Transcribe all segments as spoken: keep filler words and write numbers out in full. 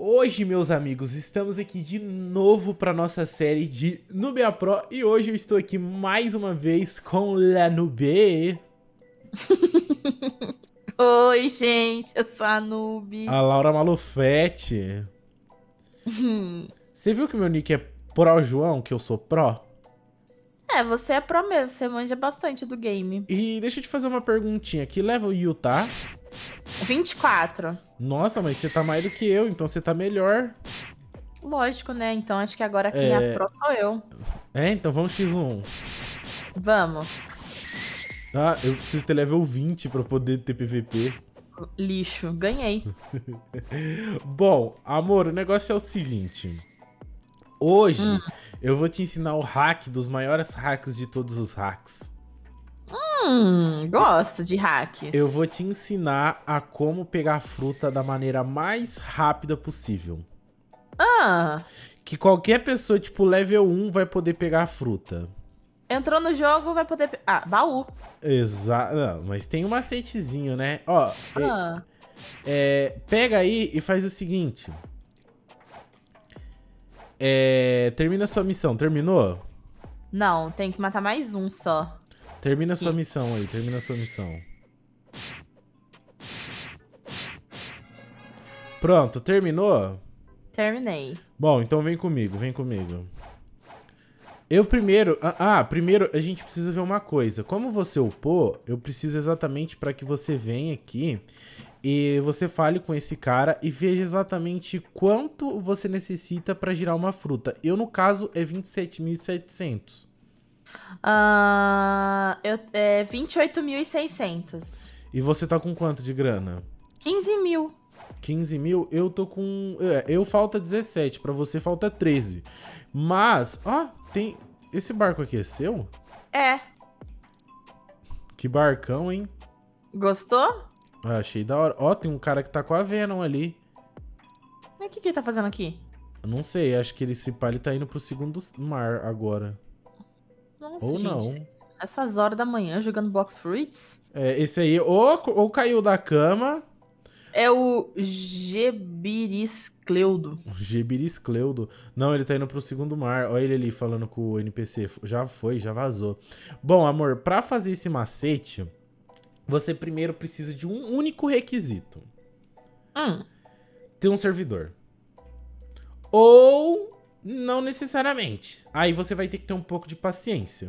Hoje, meus amigos, estamos aqui de novo para nossa série de Nubia Pro e hoje eu estou aqui mais uma vez com La Nube. Oi, gente, eu sou a Noob. A Laura Malufete. Você viu que meu nick é Pro João, que eu sou Pro? É, você é pro mesmo, você manja bastante do game. E deixa eu te fazer uma perguntinha, que level you tá? vinte e quatro. Nossa, mas você tá mais do que eu, então você tá melhor. Lógico, né? Então acho que agora quem é, é pro sou eu. É, então vamos xis um. Vamos. Ah, eu preciso ter level vinte pra poder ter P V P. Lixo, ganhei. Bom, amor, o negócio é o seguinte. Hoje hum. eu vou te ensinar o hack dos maiores hacks de todos os hacks. Hum, gosto de hacks. Eu vou te ensinar a como pegar fruta da maneira mais rápida possível. Ah. Que qualquer pessoa, tipo, level um vai poder pegar a fruta. Entrou no jogo, vai poder... Ah, baú. Exato. Não, mas tem um macetezinho, né? Ó, ah. é, é, pega aí e faz o seguinte. É, termina sua missão. Terminou? Não, tem que matar mais um só. Termina sua missão aí, termina sua missão. Pronto, terminou? Terminei. Bom, então vem comigo, vem comigo. Eu primeiro... Ah, primeiro a gente precisa ver uma coisa. Como você upou, eu preciso exatamente para que você venha aqui e você fale com esse cara e veja exatamente quanto você necessita para girar uma fruta. Eu, no caso, é vinte e sete mil e setecentos. Uh, eu, é vinte e oito mil e seiscentos. E você tá com quanto de grana? quinze mil. quinze mil? Eu tô com... Eu falta dezessete, pra você falta treze. Mas, ó, tem... Esse barco aqui é seu? É. Que barcão, hein? Gostou? Ah, achei da hora. Ó, tem um cara que tá com a Venom ali. Mas o que, que ele tá fazendo aqui? Eu não sei, acho que ele, esse pá, ele tá indo pro segundo mar agora. Nossa, ou gente, não. Essas horas da manhã jogando Box Fruits? É, esse aí ou, ou caiu da cama. É o Gebiriscleudo. O Gebiriscleudo. Não, ele tá indo pro segundo mar. Olha ele ali falando com o N P C. Já foi, já vazou. Bom, amor, pra fazer esse macete, você primeiro precisa de um único requisito. Hum. Ter um servidor. Ou... não necessariamente. Aí você vai ter que ter um pouco de paciência.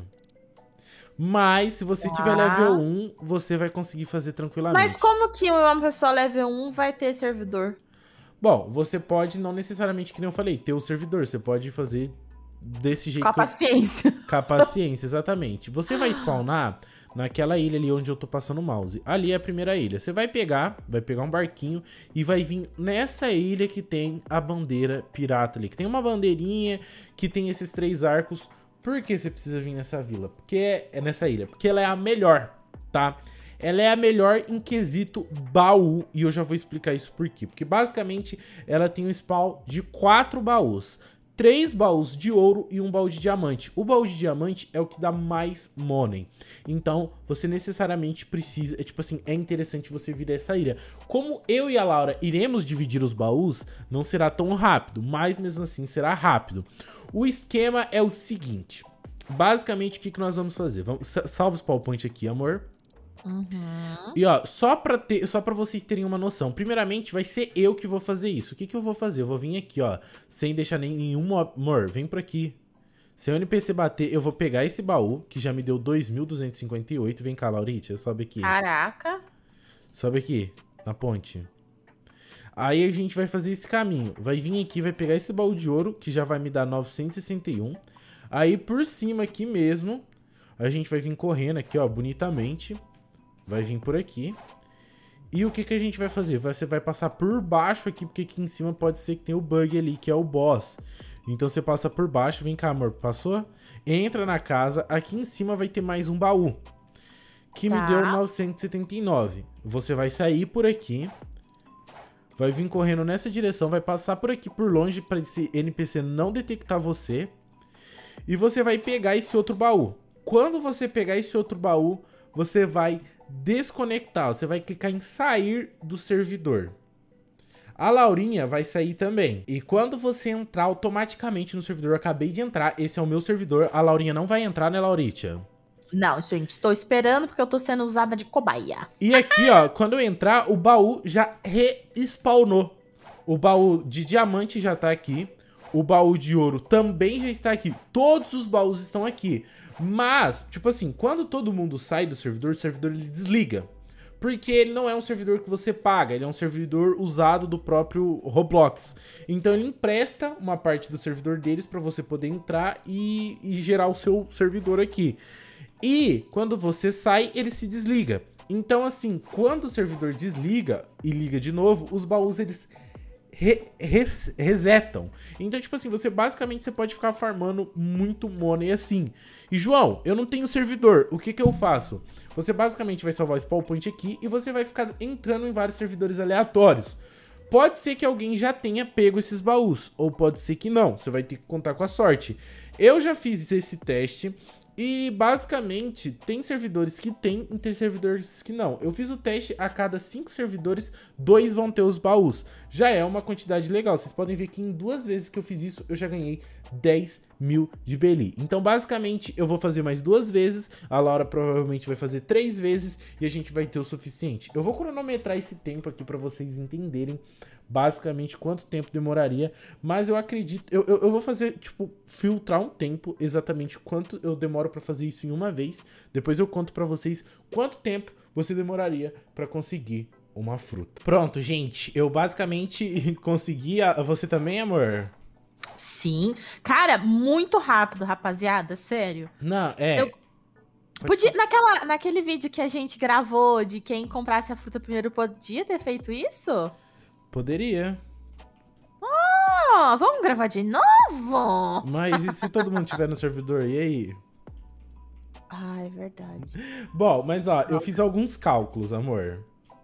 Mas se você tiver ah. level um, você vai conseguir fazer tranquilamente. Mas como que uma pessoa level um vai ter servidor? Bom, você pode não necessariamente, que nem eu falei, ter o servidor. Você pode fazer desse jeito. Com a que eu... paciência. Com a paciência, exatamente. Você vai spawnar naquela ilha ali onde eu tô passando o mouse. Ali é a primeira ilha. Você vai pegar, vai pegar um barquinho e vai vir nessa ilha que tem a bandeira pirata ali. Que tem uma bandeirinha, que tem esses três arcos. Por que você precisa vir nessa vila? Porque é, é nessa ilha. Porque ela é a melhor, tá? Ela é a melhor em quesito baú. E eu já vou explicar isso por quê. Porque basicamente ela tem um spawn de quatro baús. Três baús de ouro e um baú de diamante. O baú de diamante é o que dá mais money. Então, você necessariamente precisa... É tipo assim, é interessante você vir essa ilha. Como eu e a Laura iremos dividir os baús, não será tão rápido. Mas, mesmo assim, será rápido. O esquema é o seguinte. Basicamente, o que, que nós vamos fazer? Vamos, salva o spawn point aqui, amor. Uhum. E ó, só pra, ter, só pra vocês terem uma noção. Primeiramente, vai ser eu que vou fazer isso. O que que eu vou fazer? Eu vou vir aqui, ó, sem deixar nenhum... Amor, vem por aqui. Se o N P C bater, eu vou pegar esse baú, que já me deu dois mil duzentos e cinquenta e oito. Vem cá, Lauritia, sobe aqui. Caraca. Sobe aqui, na ponte. Aí a gente vai fazer esse caminho. Vai vir aqui, vai pegar esse baú de ouro, que já vai me dar novecentos e sessenta e um. Aí por cima aqui mesmo, a gente vai vir correndo aqui, ó, bonitamente. Vai vir por aqui. E o que que a gente vai fazer? Você vai passar por baixo aqui, porque aqui em cima pode ser que tenha o bug ali, que é o boss. Então você passa por baixo. Vem cá, amor. Passou? Entra na casa. Aqui em cima vai ter mais um baú, que tá. me deu novecentos e setenta e nove. Você vai sair por aqui. Vai vir correndo nessa direção. Vai passar por aqui por longe para esse N P C não detectar você. E você vai pegar esse outro baú. Quando você pegar esse outro baú, você vai desconectar. Você vai clicar em sair do servidor. A Laurinha vai sair também. E quando você entrar automaticamente no servidor, eu acabei de entrar, esse é o meu servidor, a Laurinha não vai entrar, né, Lauritia? Não, gente, estou esperando porque eu tô sendo usada de cobaia. E aqui, ó, quando eu entrar, o baú já respawnou. O baú de diamante já tá aqui. O baú de ouro também já está aqui. Todos os baús estão aqui. Mas, tipo assim, quando todo mundo sai do servidor, o servidor ele desliga. Porque ele não é um servidor que você paga, ele é um servidor usado do próprio Roblox. Então ele empresta uma parte do servidor deles para você poder entrar e, e gerar o seu servidor aqui. E quando você sai, ele se desliga. Então assim, quando o servidor desliga e liga de novo, os baús eles re res resetam. Então tipo assim, você basicamente você pode ficar farmando muito money assim. E João, eu não tenho servidor, o que que eu faço? Você basicamente vai salvar o spawn point aqui e você vai ficar entrando em vários servidores aleatórios. Pode ser que alguém já tenha pego esses baús, ou pode ser que não, você vai ter que contar com a sorte. Eu já fiz esse teste e basicamente tem servidores que tem e tem servidores que não. Eu fiz o teste, a cada cinco servidores, dois vão ter os baús. Já é uma quantidade legal, vocês podem ver que em duas vezes que eu fiz isso, eu já ganhei dez mil de Beli. Então basicamente eu vou fazer mais duas vezes, a Laura provavelmente vai fazer três vezes e a gente vai ter o suficiente. Eu vou cronometrar esse tempo aqui pra vocês entenderem basicamente quanto tempo demoraria, mas eu acredito, eu, eu, eu vou fazer, tipo, filtrar um tempo, exatamente quanto eu demoro pra fazer isso em uma vez, depois eu conto pra vocês quanto tempo você demoraria pra conseguir uma fruta. Pronto, gente, eu basicamente consegui, a, você também, amor? Sim, cara, muito rápido, rapaziada, sério. Não, é... Eu... Podia, naquela, naquele vídeo que a gente gravou de quem comprasse a fruta primeiro, podia ter feito isso? Poderia. Oh, vamos gravar de novo? Mas e se todo mundo tiver no servidor, e aí? Ah, é verdade. Bom, mas ó, eu fiz alguns cálculos, amor.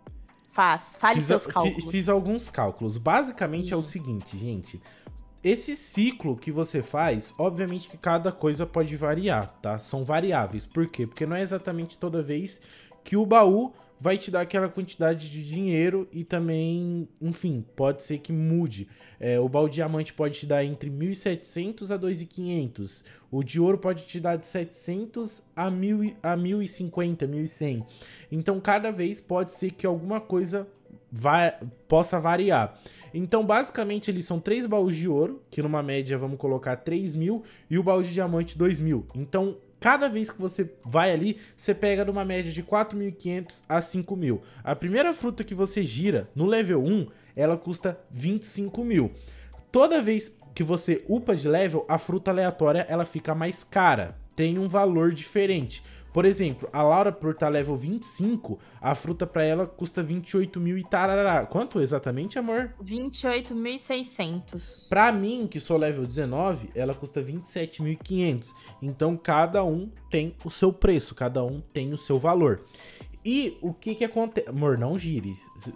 Faz, fale Fiz, seus fiz, cálculos. fiz alguns cálculos. Basicamente hum. é o seguinte, gente. Esse ciclo que você faz, obviamente que cada coisa pode variar, tá? São variáveis. Por quê? Porque não é exatamente toda vez que o baú vai te dar aquela quantidade de dinheiro e também, enfim, pode ser que mude. É, o baú de diamante pode te dar entre mil e setecentos a dois mil e quinhentos. O de ouro pode te dar de setecentos a mil e cinquenta, mil e cem. Então, cada vez pode ser que alguma coisa vai, possa variar. Então, basicamente, eles são três baús de ouro, que numa média vamos colocar três mil, e o baú de diamante dois mil. Então, cada vez que você vai ali, você pega numa média de quatro mil e quinhentos a cinco mil. A primeira fruta que você gira no level um, ela custa vinte e cinco mil. Toda vez que você upa de level, a fruta aleatória ela fica mais cara, tem um valor diferente. Por exemplo, a Laura, por estar level vinte e cinco, a fruta pra ela custa vinte e oito mil e tarará. Quanto exatamente, amor? vinte e oito mil e seiscentos. Pra mim, que sou level dezenove, ela custa vinte e sete mil e quinhentos. Então, cada um tem o seu preço, cada um tem o seu valor. E o que que acontece? Amor, não gire.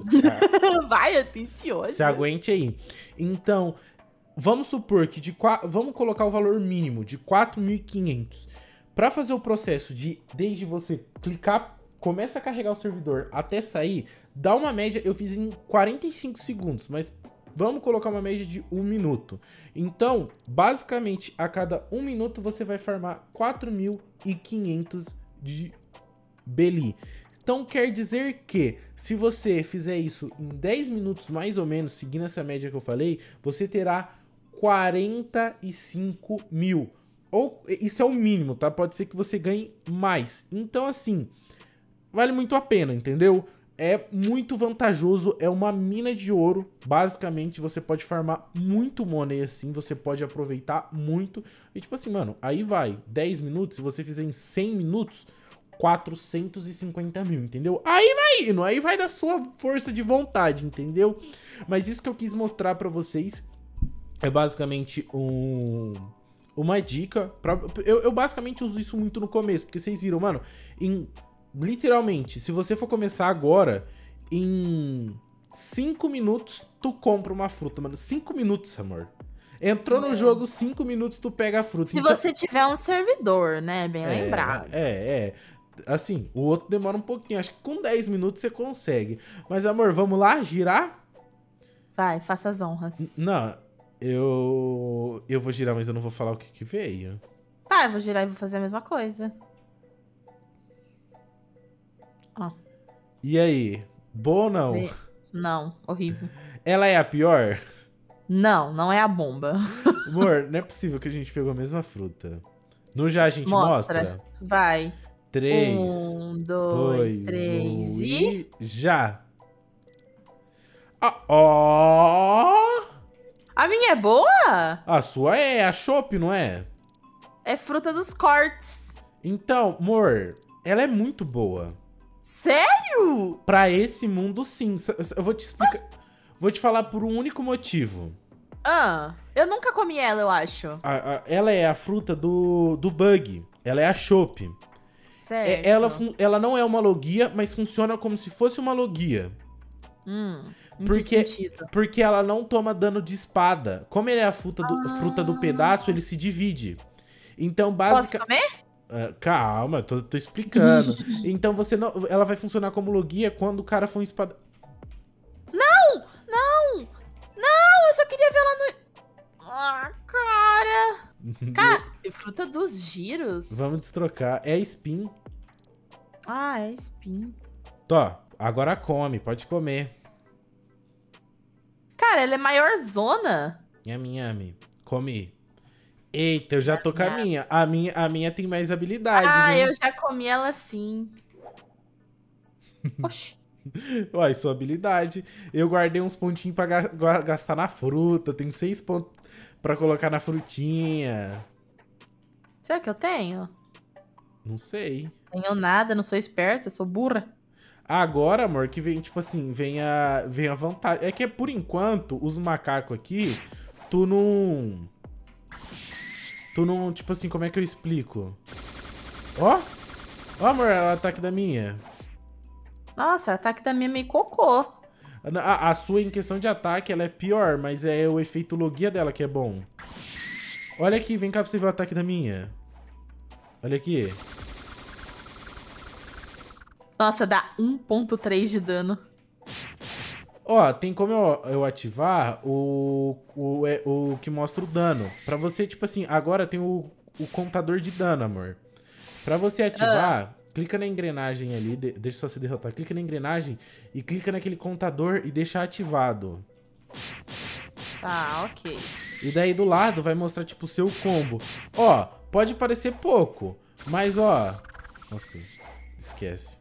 Vai, atencioso. Se aguente aí. Então, vamos supor que de quatro, vamos colocar o valor mínimo de quatro mil e quinhentos. Para fazer o processo de, desde você clicar, começa a carregar o servidor até sair, dá uma média, eu fiz em quarenta e cinco segundos, mas vamos colocar uma média de um minuto. Então, basicamente, a cada um minuto você vai farmar quatro mil e quinhentos de Beli. Então, quer dizer que, se você fizer isso em dez minutos mais ou menos, seguindo essa média que eu falei, você terá quarenta e cinco mil. Ou isso é o mínimo, tá? Pode ser que você ganhe mais. Então, assim, vale muito a pena, entendeu? É muito vantajoso, é uma mina de ouro. Basicamente, você pode farmar muito money assim, você pode aproveitar muito. E tipo assim, mano, aí vai, dez minutos, se você fizer em cem minutos, quatrocentos e cinquenta mil, entendeu? Aí vai indo, aí vai da sua força de vontade, entendeu? Mas isso que eu quis mostrar pra vocês é basicamente um... uma dica, pra, eu, eu basicamente uso isso muito no começo, porque vocês viram, mano, em, literalmente, se você for começar agora, em cinco minutos, tu compra uma fruta, mano, cinco minutos, amor. Entrou no jogo, cinco minutos, tu pega a fruta. Se então, você tiver um servidor, né, bem é, lembrado. É, é, assim, o outro demora um pouquinho, acho que com dez minutos você consegue. Mas, amor, vamos lá, girar? Vai, faça as honras. N- Não, eu... Eu vou girar, mas eu não vou falar o que que veio. Tá, eu vou girar e vou fazer a mesma coisa. Ó. E aí? Boa ou não? Ve- Não, horrível. Ela é a pior? Não, não é a bomba. Amor, não é possível que a gente pegou a mesma fruta. No já a gente Mostra. mostra? Vai. Três, Um, dois, dois, três um, e... já. Ah, ó! A minha é boa? A sua é a chopp, não é? É fruta dos cortes. Então, amor, ela é muito boa. Sério? Pra esse mundo, sim. S- s- Eu vou te explicar. Vou te falar por um único motivo. Ah, eu nunca comi ela, eu acho. A- a- ela é a fruta do, do bug. Ela é a chopp. Certo. É- ela, fun- ela não é uma logia, mas funciona como se fosse uma logia. Hum, em Porque- que sentido? Porque ela não toma dano de espada. Como ele é a fruta do, Ah. fruta do pedaço, ele se divide. Então, Posso basicamente. comer? Calma, tô, tô explicando. Então você não. Ela vai funcionar como logia quando o cara for um espada. Não! Não, eu só queria ver ela no... Ah, cara... Cara, é fruta dos giros? Vamos destrocar. É spin. Ah, é espinho. Tó, agora come, pode comer. Cara, ela é maior zona. Nhami, nhami. Come. Eita, eu já tô com a Nhami. minha. A minha, a minha tem mais habilidades, Ah, hein? eu já comi ela sim. Oxi. Uai, sua habilidade. Eu guardei uns pontinhos pra ga- gua- gastar na fruta. Tem seis pontos pra colocar na frutinha. Será que eu tenho? Não sei. Tenho nada, não sou esperta, sou burra. Agora, amor, que vem, tipo assim, vem a, vem a vantagem. É que, por enquanto, os macacos aqui, tu não... Tu não, tipo assim, como é que eu explico? Ó! Ó, amor, o ataque da minha. Nossa, o ataque da minha é meio cocô. A, a sua, em questão de ataque, ela é pior, mas é o efeito logia dela que é bom. Olha aqui, vem cá pra você ver o ataque da minha. Olha aqui. Nossa, dá um ponto três de dano. Ó, tem como eu, eu ativar o, o, é, o que mostra o dano. Pra você, tipo assim, agora tem o, o contador de dano, amor. Pra você ativar, clica na engrenagem ali, de, deixa só se derrotar. Clica na engrenagem e clica naquele contador e deixa ativado. Tá, ok. E daí do lado vai mostrar, tipo, o seu combo. Ó, pode parecer pouco, mas ó... Nossa, esquece.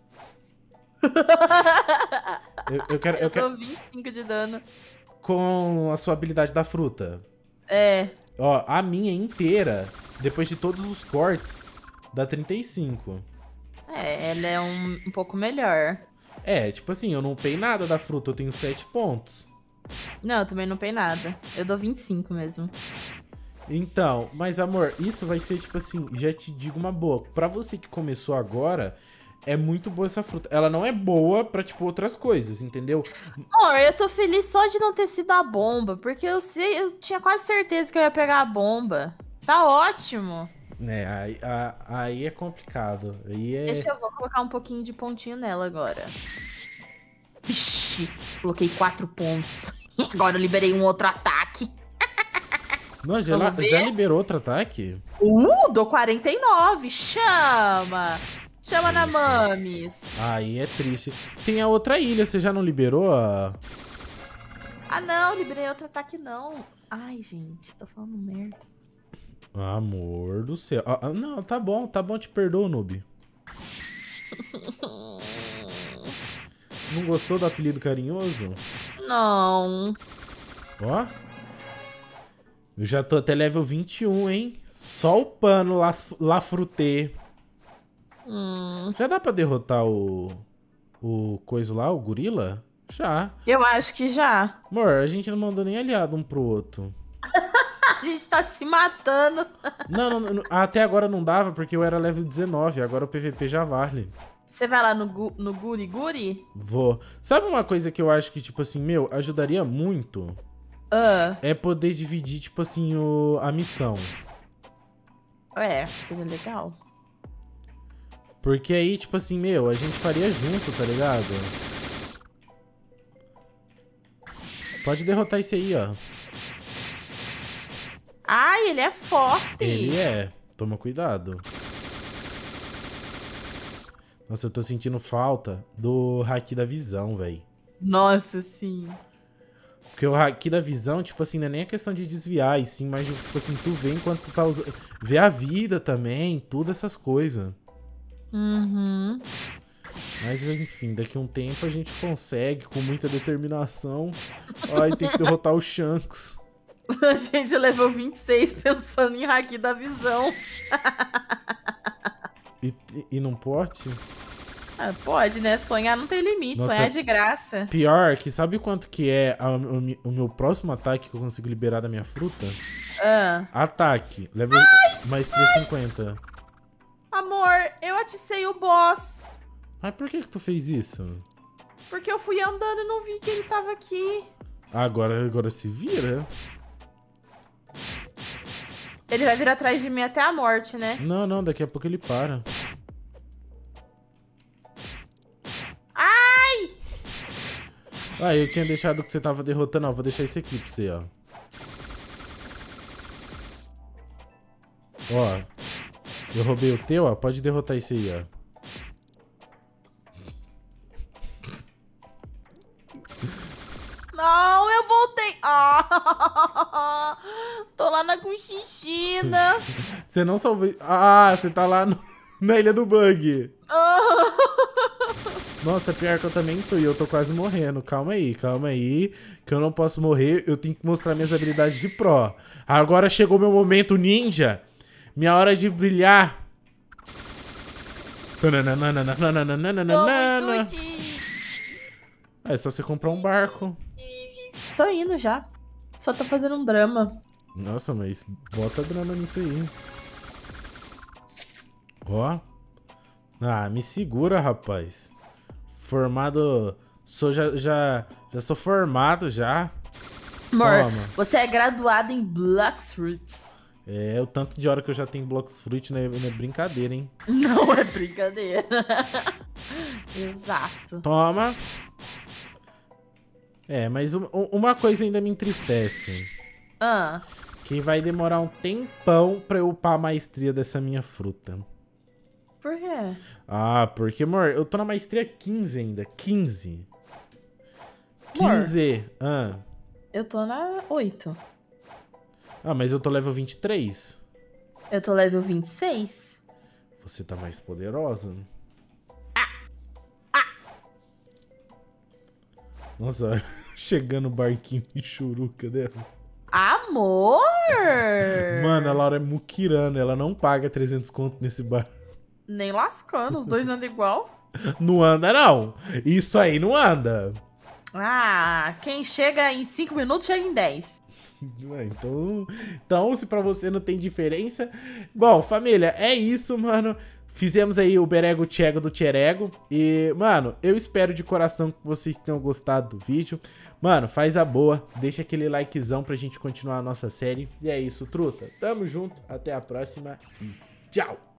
Eu, eu quero... Eu Eu quero... dou vinte e cinco de dano. Com a sua habilidade da fruta. É. Ó, a minha inteira, depois de todos os cortes, dá trinta e cinco. É, ela é um, um pouco melhor. É, tipo assim, eu não upei nada da fruta, eu tenho sete pontos. Não, eu também não pei nada. Eu dou vinte e cinco mesmo. Então, mas amor, isso vai ser tipo assim, já te digo uma boa. Pra você que começou agora, é muito boa essa fruta. Ela não é boa pra, tipo, outras coisas, entendeu? Amor, eu tô feliz só de não ter sido a bomba, porque eu sei, eu tinha quase certeza que eu ia pegar a bomba. Tá ótimo. É, aí, a- aí é complicado. Aí é... Deixa eu vou colocar um pouquinho de pontinho nela agora. Vixe, coloquei quatro pontos. E agora eu liberei um outro ataque. Nossa, já, Vamos ver? já liberou outro ataque? Uh, dou quarenta e nove. Chama! Chama na Mames. Aí é triste. Tem a outra ilha, você já não liberou a... Ah, não, liberei outro ataque não. Ai, gente, tô falando merda. Amor do céu. Ah, ah, não, tá bom, tá bom, te perdoo, noob. Não gostou do apelido carinhoso? Não. Ó. Eu já tô até level vinte e um, hein? Só o pano lá, lá frutê. Hum, Já dá pra derrotar o... O coisa lá, o gorila? Já. eu acho que já. Amor, a gente não mandou nem aliado um pro outro. A gente tá se matando. Não, não, não, até agora não dava porque eu era level dezenove, agora o P V P já vale. Você vai lá no, gu no Guri Guri? Vou. Sabe uma coisa que eu acho que, tipo assim, meu, ajudaria muito? Ah, É poder dividir, tipo assim, o, a missão. é, seria legal. Porque aí, tipo assim, meu, a gente faria junto, tá ligado? Pode derrotar esse aí, ó. Ai, ele é forte. Ele é. Toma cuidado. Nossa, eu tô sentindo falta do haki da visão, velho. Nossa, sim. Porque o haki da visão, tipo assim, não é nem a questão de desviar, e sim, mas tipo assim, tu vê enquanto tu tá usando. Vê a vida também, tudo essas coisas. Uhum. Mas enfim, daqui a um tempo a gente consegue, com muita determinação. Ai, tem que derrotar o Shanks. A gente levou vinte e seis pensando em haki da visão. E, e não pode? Ah, pode, né? Sonhar não tem limite, Nossa, sonhar é de graça. Pior que sabe quanto que é a- o, mi- o meu próximo ataque que eu consigo liberar da minha fruta? Ah. Ataque, level mais trezentos e cinquenta. Amor, eu aticei o boss. Mas por que que tu fez isso? Porque eu fui andando e não vi que ele tava aqui. Agora, agora se vira. Ele vai vir atrás de mim até a morte, né? Não, não, daqui a pouco ele para. Ai! Ah, eu tinha deixado que você tava derrotando, ó. Vou deixar esse aqui pra você, ó. Ó. Eu roubei o teu, ó. Pode derrotar esse aí, ó. Não, eu voltei. Ah, tô lá na Conchinchina. Você não salvou... Ah, você tá lá no... na Ilha do Bug. Ah. Nossa, pior que eu também tô e eu tô quase morrendo. Calma aí, calma aí. Que eu não posso morrer. Eu tenho que mostrar minhas habilidades de pro. Agora chegou meu momento ninja. Minha hora de brilhar. É só você comprar um barco. Tô indo já. Só tô fazendo um drama. Nossa, mas bota drama nisso aí. Ó. Ah, me segura, rapaz. Formado... Sou já, já, já sou formado já. Amor, Toma. você é graduado em Bloxfruits. É, o tanto de hora que eu já tenho Bloxfruit não é, não é brincadeira, hein? Não é brincadeira. Exato. Toma. É, mas um- um- uma coisa ainda me entristece. Ah, Que vai demorar um tempão pra eu upar a maestria dessa minha fruta. por quê? Ah, porque, amor, eu tô na maestria quinze ainda. quinze. Amor. quinze. Ah. Eu tô na oito. Ah, mas eu tô level vinte e três. Eu tô level vinte e seis. Você tá mais poderosa. Nossa, chegando o barquinho de churuca dela. Amor! Mano, a Laura é muquirana, ela não paga trezentos conto nesse bar. Nem lascando, os dois andam igual. Não anda, não. Isso aí não anda. Ah, quem chega em cinco minutos chega em dez. É, Então, então, se pra você não tem diferença... Bom, família, é isso, mano. Fizemos aí o Berego Tchego do Tcherego. E, mano, eu espero de coração que vocês tenham gostado do vídeo. Mano, faz a boa. Deixa aquele likezão pra gente continuar a nossa série. E é isso, truta. Tamo junto. Até a próxima. E tchau.